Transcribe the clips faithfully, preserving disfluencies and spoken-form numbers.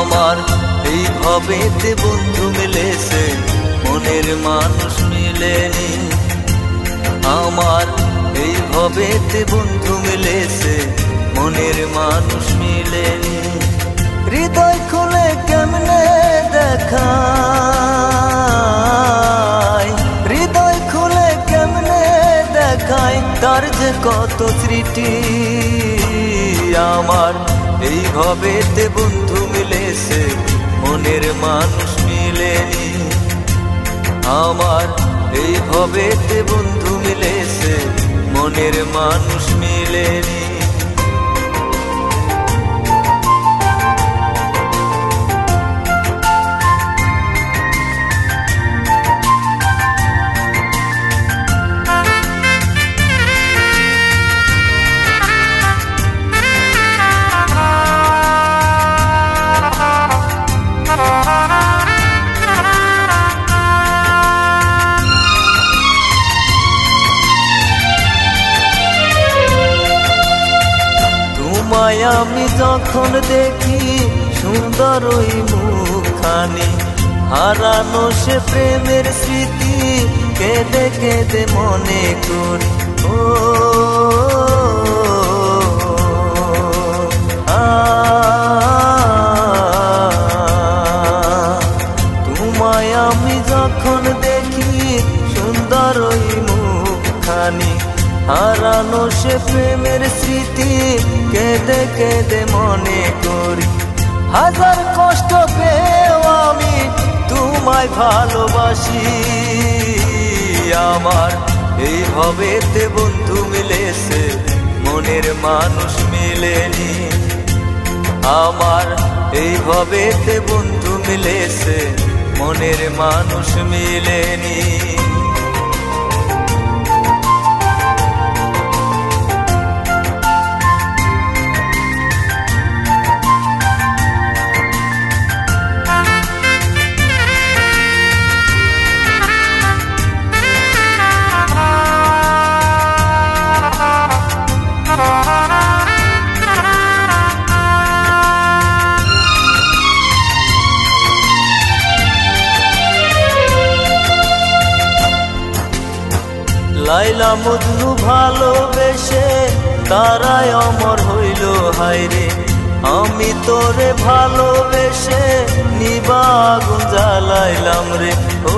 আমার এই ভবেতে বন্ধু মিলেছে, মনের মানুষ মিলেনি। আমার এই ভবেতে বন্ধু মিলেছে, মনের মানুষ মিলেনি। হৃদয় খুলে কেমনে দেখাই, হৃদয় খুলে কেমনে দেখাই তার যে কত স্মৃতি। আমার এই ভবেতে বন্ধু মিলেছে, মনের মানুষ মিলেনি। আমার এই ভবেতে বন্ধু মিলেছে, মনের মানুষ মিলেনি। তোমায় আমি যখন দেখি সুন্দর ওই মুখখানি, হারানো সে প্রেমের স্মৃতি কেঁদে কেঁদে মনে করি। ও তোমায় আমি যখন দেখি সুন্দর ওই মুখখানি, হারানো সে প্রেমের স্মৃতি কেঁদে কেঁদে মনে করি। হাজার কষ্ট পেয়েও আমি তোমায় ভালোবাসি। আমার এই ভবেতে বন্ধু মিলেছে, মনের মানুষ মিলেনি। আমার এই ভবেতে বন্ধু মিলেছে, মনের মানুষ মিলেনি। লাইলা মজনু ভালোবেসে তারাই অমর হইল হায়রে। আমি তোরে ভালোবেসে নিবা আগুন জ্বালাইলাম রে। ও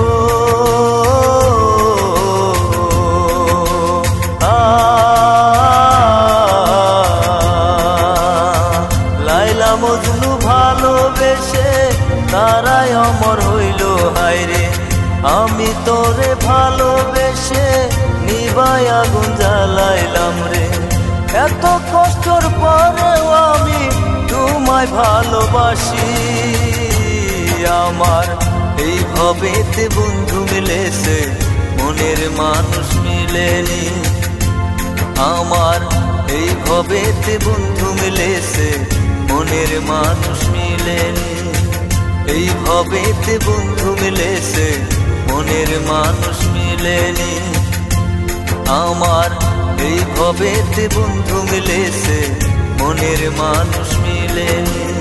লাইলা মজনু ভালোবেসে তারাই অমর হইল হায়রে। আমি তোরে ভালোবেসে নিবাই আগুন জ্বালাইলাম রে। এত কষ্টর পরেও আমি তোমায় ভালোবাসি। আমার এই ভবেতে বন্ধু মিলেছে, মনের মানুষ মিলেনি। আমার এই ভবেতে বন্ধু মিলেছে, মনের মানুষ মিলেনি। এই ভবেতে বন্ধু মিলেছে, মনের মানুষ মিলেনি। আমার এই ভবেতে বন্ধু মিলেছে, মনের মানুষ মিলেনি।